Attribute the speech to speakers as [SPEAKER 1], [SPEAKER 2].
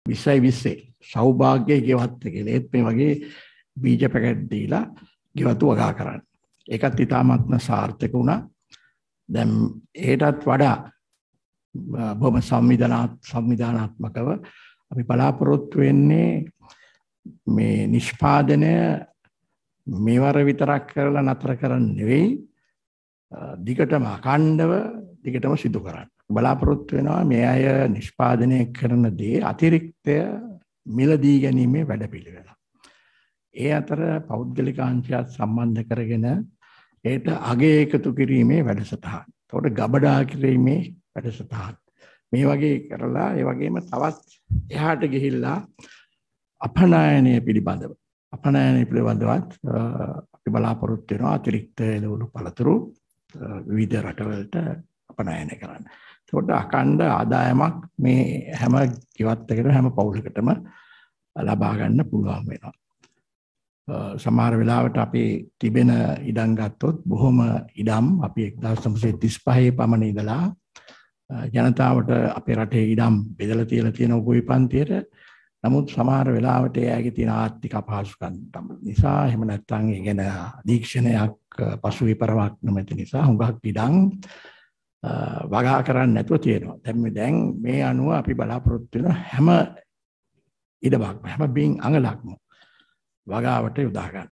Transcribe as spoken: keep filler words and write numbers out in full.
[SPEAKER 1] විස්සයි විස්සේ සෞභාග්‍ය ගෙවත්ත කියලා. ඒත් මේ වගේ බීජ පැකට් දීලා ගෙවතු වගා කරන්න. ඒකත් ඉතාමත්ම සාර්ථක වුණා. දැන් ඒටත් වඩා බොහොම සංවිධානාත් සංවිධානාත්මකව අපි බලාපොරොත්තු වෙන්නේ මේ නිෂ්පාදනය මේවර විතරක් කරලා නතර කරන්න නෙවෙයි, දිගටම අඛණ්ඩව දිගටම සිදු කරන්න. බලාපොරොත්තු වෙනවා මේ අය නිෂ්පාදනය කරන දේ අතිරික්තය මිලදී ගැනීමේ වැඩපිළිවෙල. ඒ අතර පෞද්ගලික අංශයත් සම්බන්ධ කරගෙන ඒට අගය එකතු කිරීමේ වැඩසටහන්. එතකොට ගබඩා කිරීමේ වැඩසටහන්. මේ වගේ කරලා ඒ වගේම තවත් එහාට ගිහිල්ලා අපනයනය පිළිබඳව අපනයනය පිළිබඳවත් අපි බලාපොරොත්තු වෙනවා අතිරික්ත එළවලු පළතුරු විවිධ රටවලට අපනයනය කරන්න. එතකොට අඛණ්ඩ ආදායමක් මේ හැම කිවත්තකටම හැම පවුලකටම ලබා ගන්න පුළුවන් වෙනවා. සමහර වෙලාවට අපි තිබෙන ඉඩම් ගත්තොත් බොහොම ඉඩම් අපි එක්දාස් නවසිය තිස් පහේ පමණ ඉඳලා ජනතාවට අපේ රටේ ඉඩම් බෙදලා තියලා තියෙන උගුයි පන්තියට. නමුත් සමහර වෙලාවට එයාගේ තියෙන ආර්ථික අපහසුකම් නිසා එහෙම නැත්නම් ඒ ගැන අධීක්ෂණයක් පසු විපරමක් නැමැති නිසා හුඟක් ඉඩම් වගා කරන්න නැතුව තියෙනවා. දැන් මේ දැන් මේ අනුව අපි බලාපොරොත්තු වෙන හැම ඉඩමක්ම හැම බින් අඟලක්ම වගාවට යොදා ගන්න.